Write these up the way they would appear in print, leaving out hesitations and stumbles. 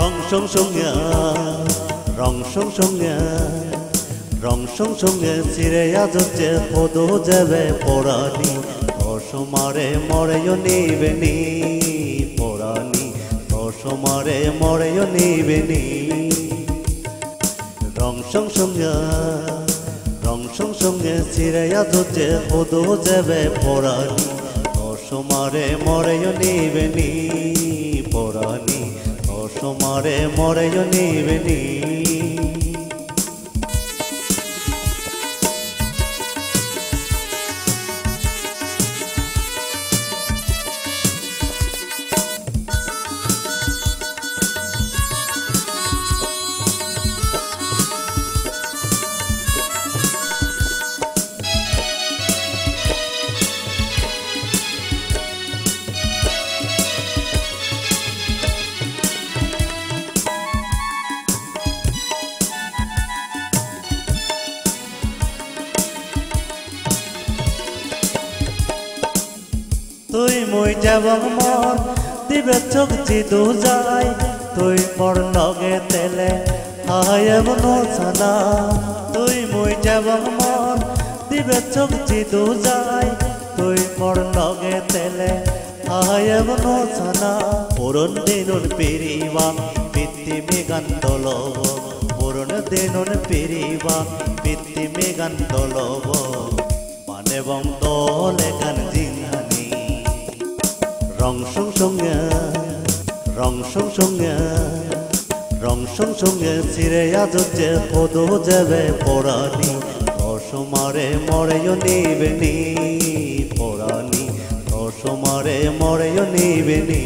rong song song sire ya je podo jebe porani osomare more yo nibeni porani osomare more yo nibeni rong song song sire ya je podo jebe porani osomare more yo nibeni porani osomare more yo nibeni তুই মই যাবং মন দিবে চোখ জিদু যাই তুই মোর লগে তেলে হায়ব নছানা তুই মই যাবং মন দিবে চোখ জিদু যাই তুই মোর লগে তেলে হায়ব নছানা পুরন দিনুন পেরিবা পিত্তি মেগান দলব পুরন দিনুন পেরিবা পিত্তি মেগান দলব মানে বং দলে গান জিংহানি rong song song sire ya je podo jebe porani osomare more yo nibeni porani osomare more yo nibeni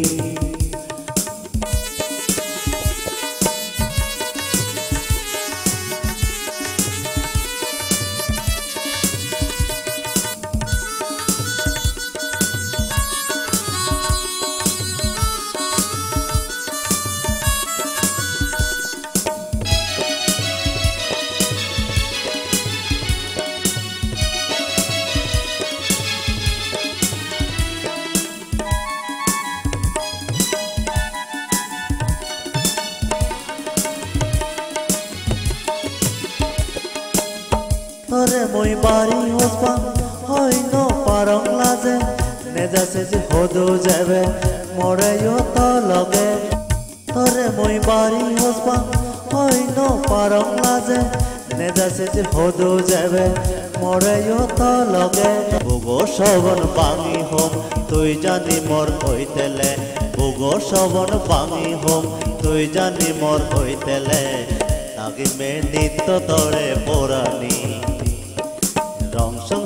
Tore moi bari hospa hoy no parong laje neja se je hodo jabe more yo to loge Tore moi bari hospa hoy no parong laje neja se je hodo jabe more yo to loge bugo sobon bangi hom tui jani mor hoitele bugo sobon bangi hom tui jani mor hoitele nagi me nitto tore porani rong song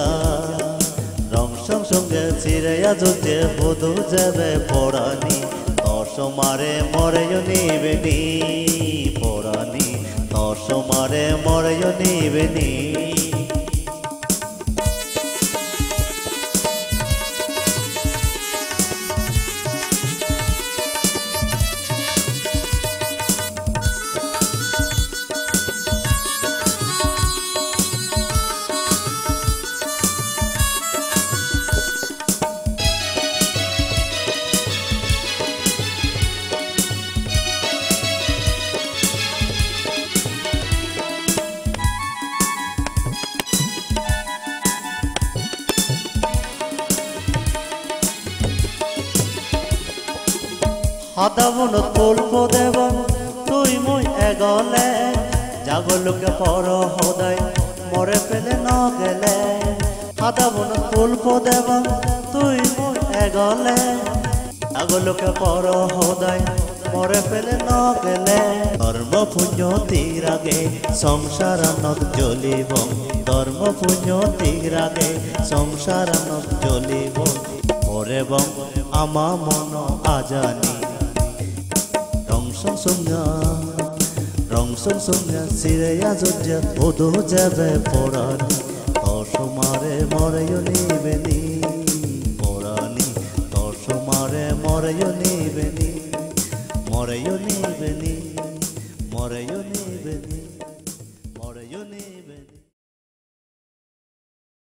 song sire ya je podo jebe porani osomare more yo nibeni porani osomare more yo nibeni Hadavunot pulpo devam tui moi egole jagoluke poro hodai more pele no gele Hadavunot pulpo devam tui moi egole jagoluke poro hodai more pele no gele dharma punyo tirage samsaranot jolibom dharma punyo tirage samsaranot jolibom orebom ama mono ajani rong song sire ya je podo jebe porani osomare more yo nibeni porani osomare more yo